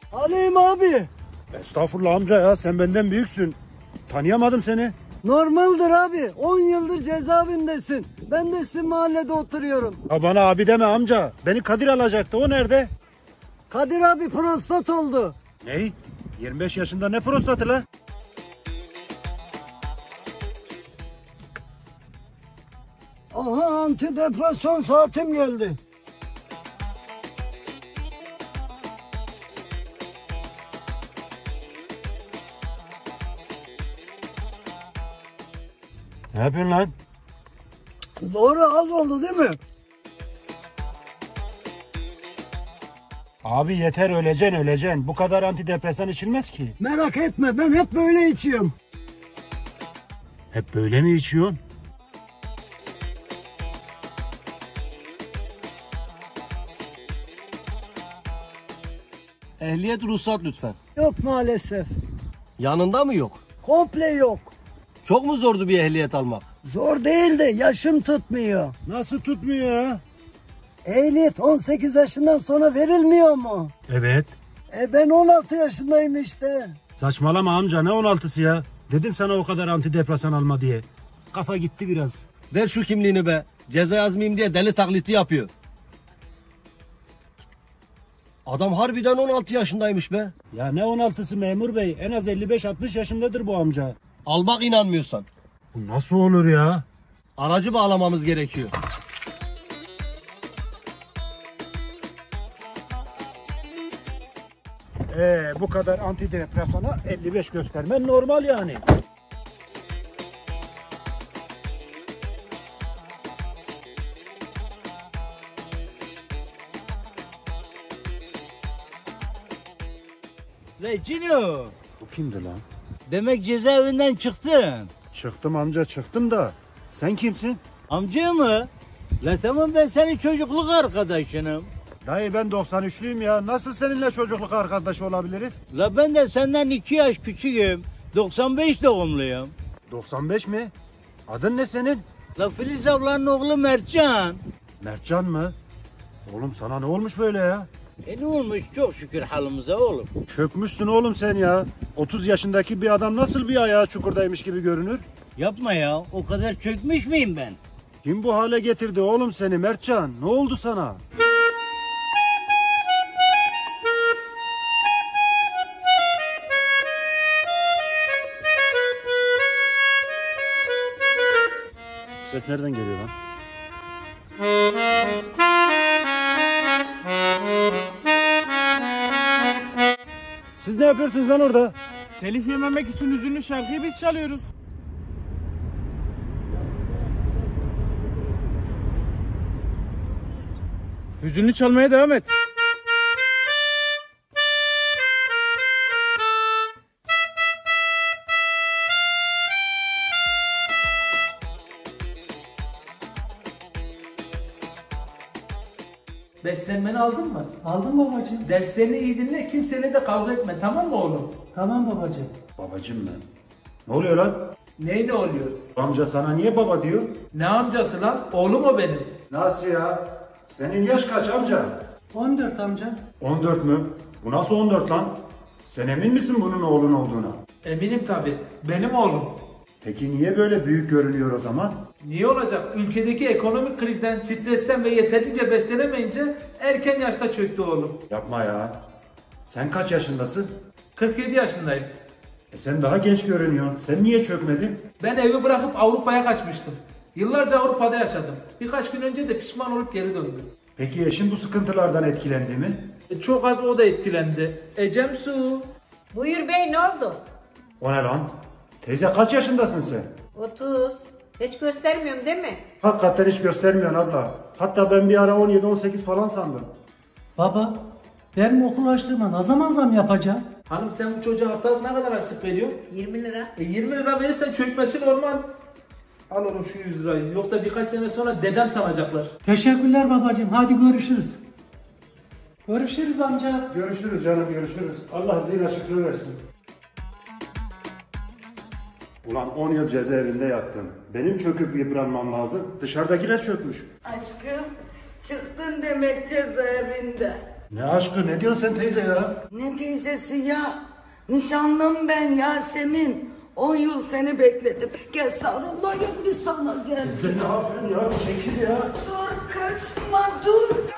Aleyhim abi. Estağfurullah amca ya, sen benden büyüksün. Tanıyamadım seni. Normaldir abi. 10 yıldır cezaevindesin. Ben de sizin mahallede oturuyorum. Ya bana abi deme amca. Beni Kadir alacaktı. O nerede? Kadir abi prostat oldu. Ney? 25 yaşında ne prostatı la? Aha, antidepresyon saatim geldi. Ne yapıyorsun lan? Doğru, az oldu değil mi? Abi yeter, öleceksin. Bu kadar antidepresan içilmez ki. Merak etme, ben hep böyle içiyorum. Hep böyle mi içiyorsun? Ehliyet ruhsat lütfen. Yok maalesef. Yanında mı yok? Komple yok. Çok mu zordu bir ehliyet almak? Zor değil de yaşım tutmuyor. Nasıl tutmuyor ya? Ehliyet 18 yaşından sonra verilmiyor mu? Evet. Ben 16 yaşındayım işte. Saçmalama amca, ne 16'sı ya? Dedim sana o kadar antidepresan alma diye. Kafa gitti biraz. Ver şu kimliğini be. Ceza yazmayayım diye deli taklidi yapıyor. Adam harbiden 16 yaşındaymış be. Ya ne 16'sı memur bey? En az 55-60 yaşındadır bu amca. Al bak, inanmıyorsan. Bu nasıl olur ya? Aracı bağlamamız gerekiyor. Bu kadar antidepresana 55 göstermen normal yani. Recino, Bu kimdi lan? demek cezaevinden çıktın. Çıktım amca, çıktım da. Sen kimsin? Amca mı? La tamam, ben senin çocukluk arkadaşınım. Dayı ben 93'lüyüm ya. Nasıl seninle çocukluk arkadaşı olabiliriz? La ben de senden 2 yaş küçüğüm. 95 doğumluyum. 95 mi? Adın ne senin? La Filiz ablanın oğlu Mertcan. Mertcan mı? Oğlum sana ne olmuş böyle ya? Ne olmuş, çok şükür halimize oğlum. Çökmüşsün oğlum sen ya. 30 yaşındaki bir adam nasıl bir ayağı çukurdaymış gibi görünür? Yapma ya, o kadar çökmüş müyüm ben? Kim bu hale getirdi oğlum seni Mertcan? Ne oldu sana? Ses nereden geliyor lan? Siz ne yapıyorsunuz lan orada? Telif yememek için hüzünlü şarkıyı biz çalıyoruz. Hüzünlü çalmaya devam et. Beslenmeni aldın mı? Aldım babacığım. Derslerini iyi dinle, kimseyle de kavga etme, tamam mı oğlum? Tamam babacığım. Babacım mı? Ne oluyor lan? Neydi oluyor? Amca sana niye baba diyor? Ne amcası lan? Oğlum o benim. Nasıl ya? Senin yaş kaç amca? 14 amca. 14 mü? Bu nasıl 14 lan? Sen emin misin bunun oğlun olduğuna? Eminim tabii, benim oğlum. Peki niye böyle büyük görünüyor o zaman? Niye olacak? Ülkedeki ekonomik krizden, stresten ve yeterince beslenemeyince erken yaşta çöktü oğlum. Yapma ya. Sen kaç yaşındasın? 47 yaşındayım. Sen daha genç görünüyorsun. Sen niye çökmedin? Ben evi bırakıp Avrupa'ya kaçmıştım. Yıllarca Avrupa'da yaşadım. Birkaç gün önce de pişman olup geri döndüm. Peki eşin bu sıkıntılardan etkilendi mi? Çok az o da etkilendi. Ecem Su. Buyur bey, ne oldu? O ne lan? Teyze kaç yaşındasın sen? 30. Hiç göstermiyorum değil mi? Hakikaten hiç göstermiyorsun abla. Hatta ben bir ara 17-18 falan sandım. Baba, ben okul açlığıma ne zaman zam yapacağım? Hanım sen bu çocuğa haftalık ne kadar harçlık veriyorsun? 20 lira. 20 lira verirsen çökmesi normal. Al oğlum şu 100 lirayı. Yoksa birkaç sene sonra dedem sanacaklar. Teşekkürler babacığım, hadi görüşürüz. Görüşürüz amca. Görüşürüz canım, görüşürüz. Allah zihin açıklığı versin. Ulan 10 yıl cezaevinde yattım. Benim çöküp yıpranmam lazım. Dışarıdakiler çökmüş. Aşkım, çıktın demek cezaevinde. Ne aşkı, ne diyorsun sen teyze ya? Ne teyzesi ya? Nişanlım ben Yasemin. 10 yıl seni bekledim. Gel sarılayım bir sana gel. Sen ne yapıyorsun ya? Çekil ya. Dur kaçma dur.